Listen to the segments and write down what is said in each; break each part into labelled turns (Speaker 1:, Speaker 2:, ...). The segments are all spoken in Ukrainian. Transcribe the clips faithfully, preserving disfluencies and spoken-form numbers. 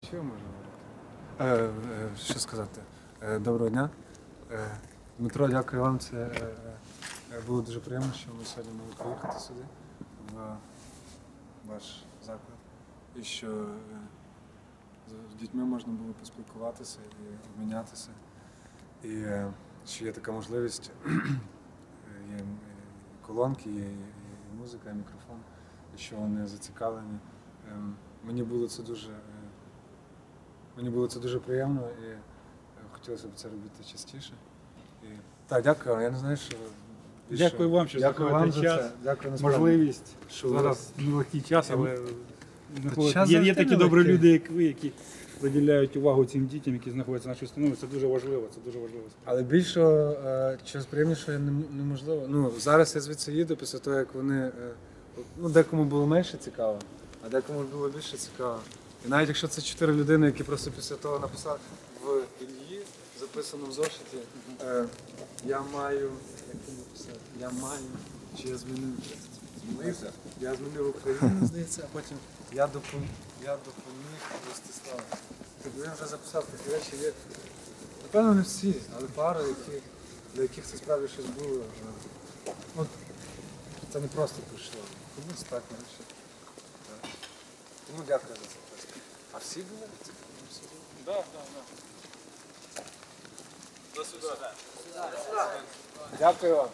Speaker 1: Що я можу говорити? Е, е, що сказати? Е, доброго дня. Е, Дмитро, дякую вам. Це е, е, було дуже приємно, що ми сьогодні могли приїхати сюди, в ваш заклад. І що е, з дітьми можна було поспілкуватися і обмінятися. І е, що є така можливість, є і колонки, є і музика, і мікрофон, і що вони зацікавлені. Е, мені було це дуже... Мені було це дуже приємно і хотілося б це робити частіше. І... Так, дякую вам. Я не знаю, що... більше...
Speaker 2: Дякую вам, що
Speaker 1: дякую вам
Speaker 2: знаходите
Speaker 1: за
Speaker 2: час,
Speaker 1: це. Дякую, насправді.
Speaker 2: можливість.
Speaker 1: Що
Speaker 2: Зараз нелегкий час, але
Speaker 1: час
Speaker 2: є, є
Speaker 1: завжди
Speaker 2: такі добрі
Speaker 1: нелегкий.
Speaker 2: люди, як ви, які приділяють увагу цим дітям, які знаходяться в нашій установі. Це дуже важливо, це дуже важливо.
Speaker 1: Але більшого, е, чогось приємнішого нем- неможливо. Ну, зараз я звідси їду після того, як вони... е, Ну, декому було менше цікаво, а декому було більше цікаво. І навіть якщо це чотири людини, які просто після того написали в Ільї, записано в зошиті, е, я маю, як це написати, я маю, чи я змінив, змінився, я змінив Україну, здається, а потім я допоміг, я допоміг Ростиславу. Тобто він вже записав такі речі, є, напевно, не всі, але пару, які, для яких це справді щось було. е, Ну, це не просто прийшло. Комусь так, менше. Так. Тому дякую за це. А всі були? Це всі були?
Speaker 2: Так, так, так. До сюди.
Speaker 1: Дякую вам.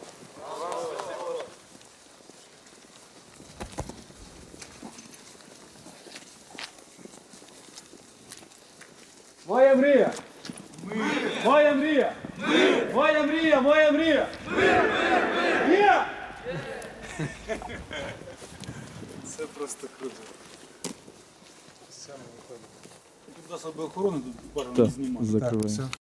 Speaker 1: Моя мрія! Моя мрія! Моя мрія! Моя мрія! Є! Це просто круто. Все, ми виходимо.
Speaker 2: Тут засоби охорони, тут бажано не знімати.
Speaker 1: Так, все.